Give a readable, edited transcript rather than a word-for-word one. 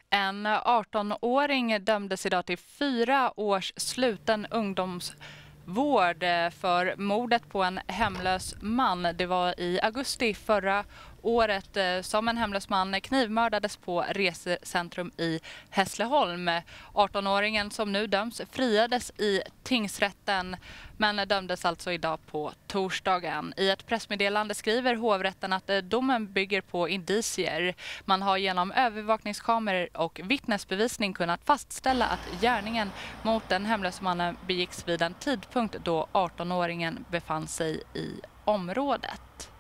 En 18-åring dömdes idag till 4 års sluten ungdomsvård för mordet på en hemlös man. Det var i augusti förra året som en hemlös man knivmördades på resecentrum i Hässleholm. 18-åringen som nu döms friades i tingsrätten men dömdes alltså idag på torsdagen. I ett pressmeddelande skriver hovrätten att domen bygger på indicier. Man har genom övervakningskameror och vittnesbevisning kunnat fastställa att gärningen mot den hemlösa mannen begicks vid en tidpunkt då 18-åringen befann sig i området.